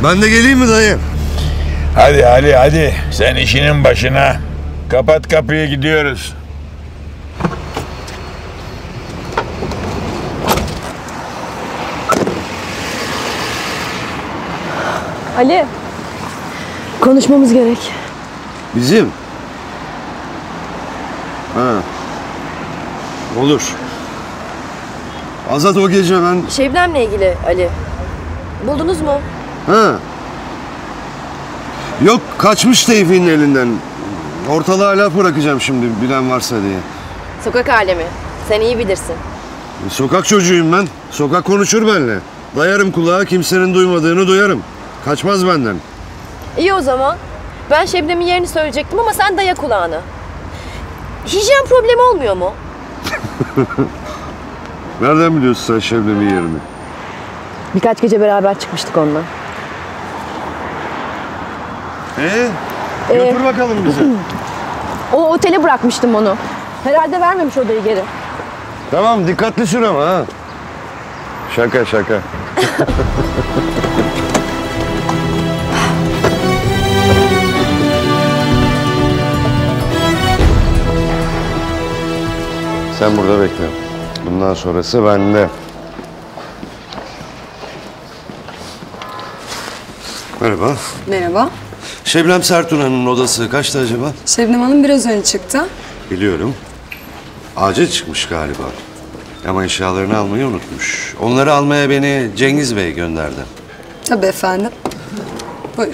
Ben de geleyim mi dayı? Hadi. Sen işinin başına. Kapat kapıyı, gidiyoruz. Ali, konuşmamız gerek. Bizim? Ha. Olur. Azat, o gece ben... Şebnem'le ilgili Ali. Buldunuz mu? Ha. Yok, kaçmış Tevfik'in elinden. Ortalığa laf bırakacağım şimdi, bilen varsa diye. Sokak alemi. Sen iyi bilirsin. Sokak çocuğuyum ben. Sokak konuşur benimle. Dayarım kulağa, kimsenin duymadığını duyarım. Kaçmaz benden. İyi o zaman. Ben Şebnem'in yerini söyleyecektim ama sen daya kulağını. Hijyen problemi olmuyor mu? Nereden biliyorsun sen Şebnem'in yerini? Birkaç gece beraber çıkmıştık onunla. Götür bakalım bizi. O otele bırakmıştım onu. Herhalde vermemiş odayı geri. Tamam, dikkatli sür ama ha. Şaka. Sen burada bekle. Bundan sonrası bende. Merhaba. Merhaba. Şebnem Sertuna'nın odası kaçtı acaba? Şebnem Hanım biraz önce çıktı. Biliyorum. Acil çıkmış galiba. Ama eşyalarını almayı unutmuş. Onları almaya beni Cengiz Bey gönderdi. Tabii efendim. Buyurun.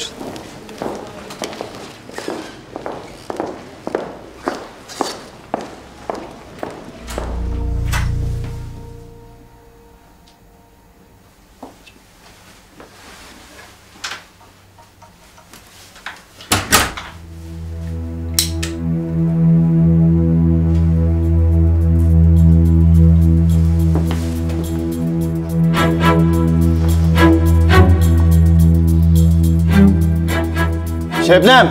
Şebnem!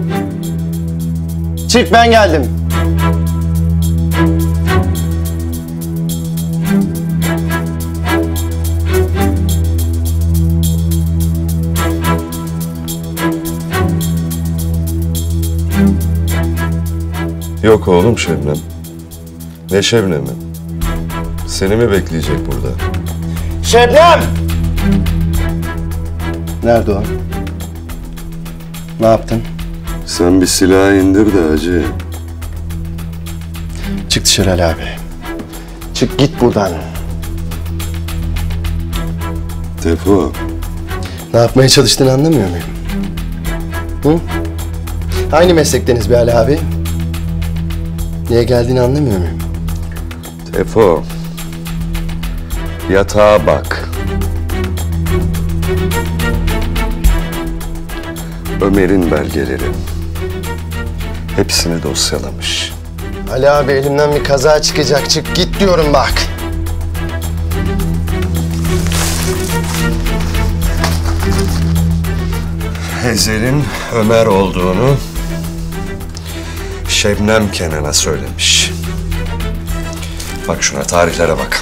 Çık, ben geldim. Yok oğlum Şebnem. Ne Şebnem'i? Seni mi bekleyecek burada? Şebnem! Nerede o? Ne yaptın? Sen bir silahı indir de hacı. Çık dışarı Ali abi. Çık git buradan. Tefo. Ne yapmaya çalıştığını anlamıyor muyum? Hı? Aynı meslekteniz be Ali abi. Niye geldiğini anlamıyor muyum? Tefo. Yatağa bak. Ömer'in belgeleri. Hepsini dosyalamış. Ali abi, elimden bir kaza çıkacak. Çık git diyorum bak. Ezel'in Ömer olduğunu Şebnem Kenan'a söylemiş. Bak şuna, tarihlere bak.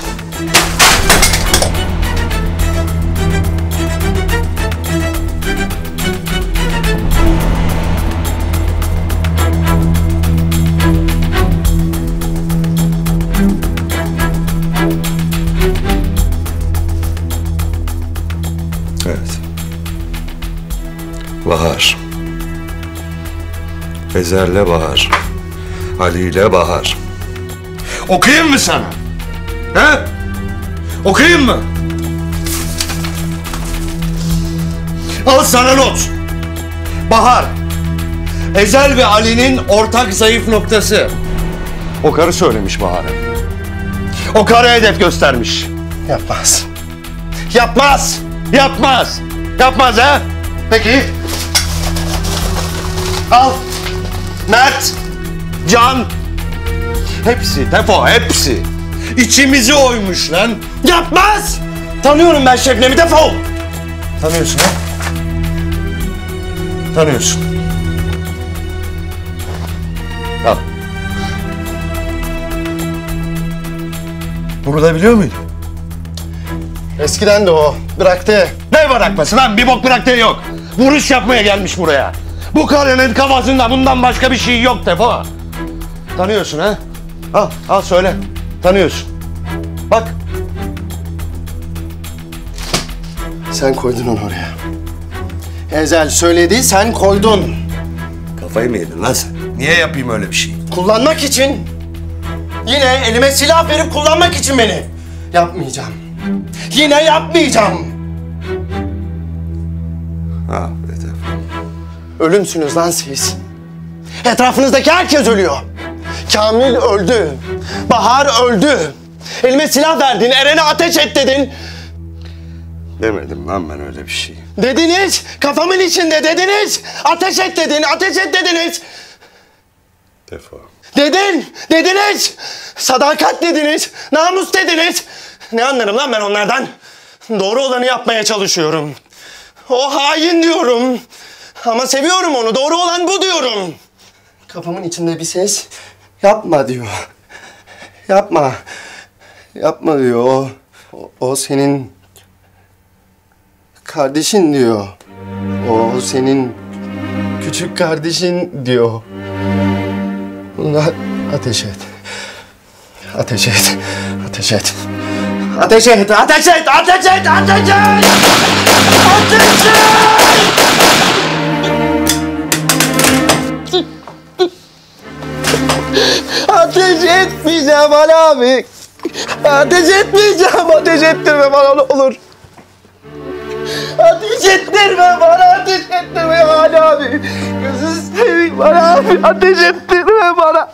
Evet. Bahar. Ezer'le Bahar. Ali'yle Bahar. Okuyayım mı sana? He? Okuyayım mı? Al sana not. Bahar. Ezel ve Ali'nin ortak zayıf noktası. O karı söylemiş Bahar'a. O karı hedef göstermiş. Yapmaz. Yapmaz. Yapmaz. Yapmaz ha? Peki. Al. Mert. Can. Hepsi Tefo, hepsi. İçimizi oymuş lan. Yapmaz. Tanıyorum ben Şebnem'i, defol. Tanıyorsun ha? Tanıyorsun. Al. Bunu da biliyor muydun? Eskiden de o. Bıraktı. Ne bırakması lan? Bir bok bıraktığı yok. Vuruş yapmaya gelmiş buraya. Bu karının kafasında bundan başka bir şey yok Tefo. Tanıyorsun ha? Al söyle. Tanıyorsun. Bak. Sen koydun onu oraya. Ezel söyledi, sen koydun. Kafayı mı yedin lan sen? Niye yapayım öyle bir şey? Kullanmak için. Yine elime silah verip kullanmak için beni. Yapmayacağım. Yine yapmayacağım. Ha be Tefo. Ölümsünüz lan siz. Etrafınızdaki herkes ölüyor. Kamil öldü. Bahar öldü. Elime silah verdin, Eren'e ateş et dedin. Demedim lan ben öyle bir şey. Dediniz, kafamın içinde dediniz. Ateş et dedin, ateş et dediniz. Tefo. Dediniz. Sadakat dediniz, namus dediniz. Ne anlarım lan ben onlardan? Doğru olanı yapmaya çalışıyorum. O hain diyorum. Ama seviyorum onu, doğru olan bu diyorum. Kafamın içinde bir ses, yapma diyor. Yapma. Yapma diyor. O senin kardeşin diyor. O senin küçük kardeşin diyor. Buna ateş et. Ateş et. Ateş et. Ateş et. Ateş et. Ateş et. Ateş et. Ateş et. Ateş etmeyeceğim Ali abi. Ateş etmeyeceğim. Ateş ettirme bana ne olur. Ateş ettirme bana. Ateş ettirme Ali abi. Gözünü seveyim Ali abi. Ateş ettirme bana.